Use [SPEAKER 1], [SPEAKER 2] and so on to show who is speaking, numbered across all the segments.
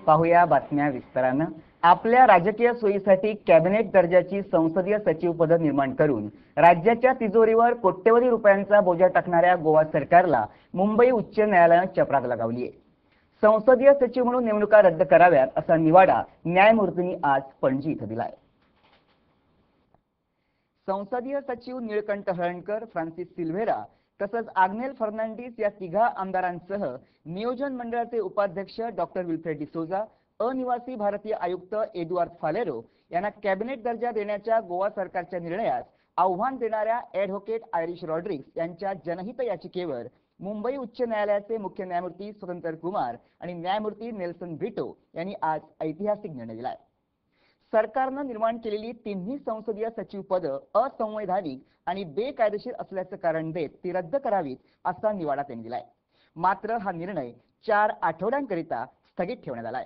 [SPEAKER 1] पाहूया बातम्या विस्तारानं। आपल्या राजकीय सोयीसाठी कॅबिनेट दर्जाची संसदीय सचिव पद निर्माण करून राज्याच्या तिजोरीवर कोट्यवधी रुपयांचा बोजा टाकणाऱ्या गोवा सरकारला मुंबई उच्च न्यायालयाने चपराक लगावली आहे। संसदीय सचिव म्हणून नेमणुका रद्द कराव्यात असा निवाडा न्यायमूर्तींनी आज पणजी इथं दिलाय। संसदीय सचिव नीलकंठ हळणकर, फ्रान्सिस सिल्व्हेरा तसंच आग्नेल फर्नांडिस या तिघा आमदारांसह नियोजन मंडळाचे उपाध्यक्ष डॉक्टर विल्फ्रेड डिसोजा, अनिवासी भारतीय आयुक्त एडुआर्द फालेरो यांना कॅबिनेट दर्जा देण्याच्या गोवा सरकारच्या निर्णयास आव्हान देणाऱ्या ॲडव्होकेट आयरिश रॉड्रिग्स यांच्या जनहित याचिकेवर मुंबई उच्च न्यायालयाचे मुख्य न्यायमूर्ती स्वतंत्र कुमार आणि न्यायमूर्ती नेल्सन ब्रिटो यांनी आज ऐतिहासिक निर्णय दिलाय। सरकारने निर्माण केलेली तिन्ही संसदीय सचिव पद असंवैधानिक आणि बेकायदेशीर असल्याचं कारण देत ती रद्द करावीत असा निवाडा त्यांनी दिलाय। मात्र हा निर्णय 4 आठवड्यांकरिता स्थगित ठेवण्यात आलाय।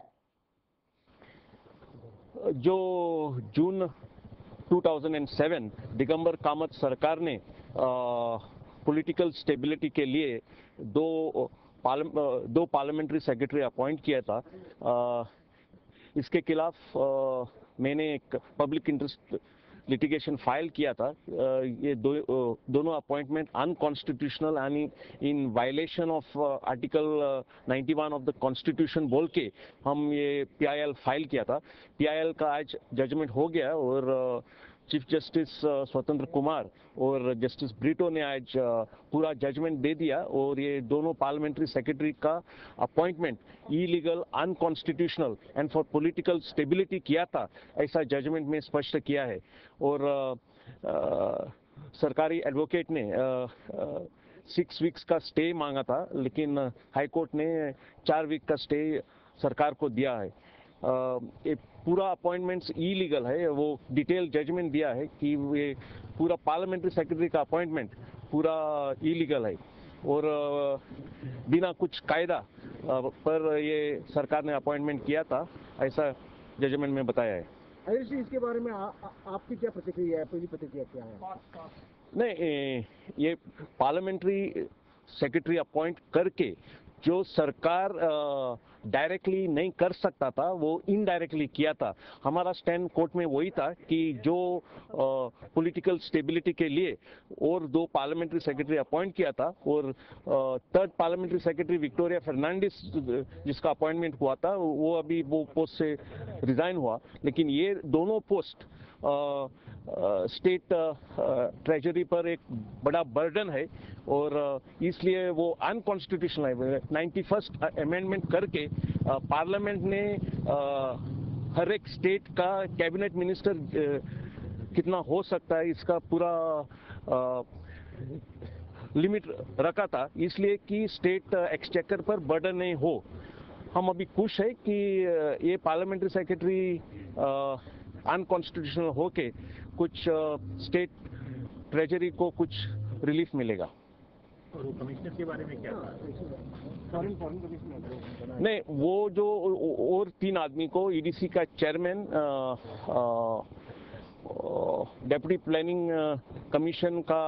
[SPEAKER 2] जो जून 2007 दिगंबर कामत सरकार ने पॉलिटिकल स्टेबिलिटी के लिए दो पार्लियामेंट्री सेक्रेटरी अपॉइंट किया था, इसके खिलाफ मैंने एक पब्लिक इंटरेस्ट लिटिगेशन फाइल किया था। ये दोनों appointment unconstitutional and in violation of article 91 of the constitution बोल के हम ये PIL फाइल किया था। PIL का आज जजमेंट हो गया और चीफ जस्टिस स्वतंत्र कुमार और जस्टिस ब्रिटो ने आज पूरा जजमेंट दे दिया और ये दोनों पार्लियामेंट्री सेक्रेटरी का appointment illegal, unconstitutional and for political stability किया था, ऐसा जजमेंट में स्पष्ट किया है। और सरकारी एडवोकेट ने 6 वीक्स का स्टे मांगा था, लेकिन हाई कोर्ट ने 4 वीक का स्टे सरकार को दिया है। ये पूरा अपॉइंटमेंट्स इलीगल है, वो डिटेल जजमेंट दिया है कि ये पूरा पार्लियामेंट्री सेक्रेटरी का अपॉइंटमेंट पूरा इलीगल है और बिना कुछ कायदा पर ये सरकार ने अपॉइंटमेंट किया था, ऐसा जजमेंट में बताया है।
[SPEAKER 3] आयुष जी, इसके बारे में आपकी क्या प्रतिक्रिया है? पहली प्रतिक्रिया क्या है?
[SPEAKER 2] नहीं, ये पार्लियामेंट्री सेक्रेटरी अपॉइंट करके जो सरकार डायरेक्टली नहीं कर सकता था वो इनडायरेक्टली किया था। हमारा स्टैंड कोर्ट में वही था कि जो पॉलिटिकल स्टेबिलिटी के लिए और 2 पार्लियामेंट्री सेक्रेटरी अपॉइंट किया था और 3rd parliamentary secretary Victoria Fernandes जिसका अपॉइंटमेंट हुआ था वो अभी वो पोस्ट से रिजाइन हुआ, लेकिन ये दोनों पोस्ट स्टेट ट्रेजरी पर एक बड़ा बर्डन है और इसलिए वो अनकॉन्स्टिट्यूशनल है। 91st अमेंडमेंट करके पार्लियामेंट ने हर एक स्टेट का कैबिनेट मिनिस्टर कितना हो सकता है इसका पूरा लिमिट रखा था, इसलिए कि स्टेट एक्सचेकर पर बर्डन नहीं हो। हम अभी खुश है कि ये पार्लियामेंट्री सेक्रेटरी अनकॉन्स्टिट्यूशनल होके कुछ स्टेट ट्रेजरी को कुछ रिलीफ मिलेगा।
[SPEAKER 3] और कमिश्नर के बारे में क्या? फॉरेन कमिश्नर
[SPEAKER 2] नहीं, वो जो और 3 आदमी को EDC का चेयरमैन, डेप्यूटी प्लानिंग कमीशन का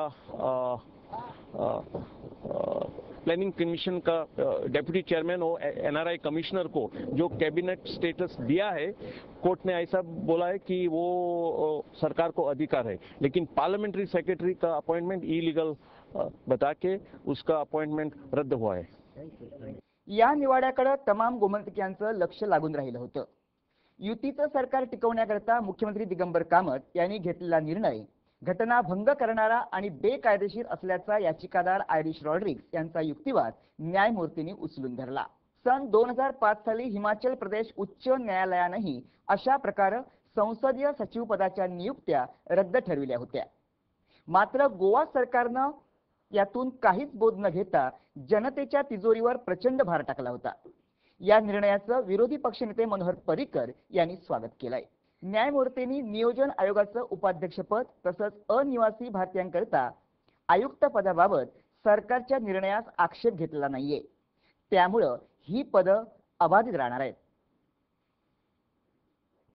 [SPEAKER 2] प्लानिंग कमीशन का डेप्यूटी चेयरमैन और NRI कमिश्नर को जो कैबिनेट स्टेटस दिया है, कोर्ट ने ऐसा बोला है कि वो सरकार को अधिकार है, लेकिन पार्लियामेंट्री सेक्रेटरी का अपॉइंटमेंट इलीगल बता के उसका अपॉइंटमेंट रद्द हुआ है।
[SPEAKER 1] या निवाड्याकडे तमाम गोमंतकीयांचं लक्ष लागून राहिलं होतं। युतीचं सरकार टिकवण्याकरता मुख्यमंत्री दिगंबर कामत यांनी घेतलेला निर्णय घटनाभंग करणारा आणि बेकायदेशीर असल्याचा याचिकादार आयरिश रॉड्रिग्स यांचा युक्तिवाद न्यायमूर्तींनी उचलून धरला। सन 2005 साली हिमाचल प्रदेश उच्च न्यायालयानेही अशा प्रकारे संसदीय सचिव पदाच्या नियुक्त्या रद्द ठरविल्या होत्या। मात्र गोवा सरकारने यातून काहीच बोध न घेता जनतेच्या तिजोरीवर प्रचंड भार टाकला होता। या निर्णयाचं विरोधी पक्षनेते मनोहर पर्रिकर यांनी स्वागत केलंय। न्यायमूर्तींनी नियोजन आयोगाचं उपाध्यक्षपद तसंच अनिवासी भारतीयांकरिता आयुक्त पदाबाबत सरकारच्या निर्णयास आक्षेप घेतलेला नाहीये, त्यामुळे ही पद अबाधित राहणार आहेत।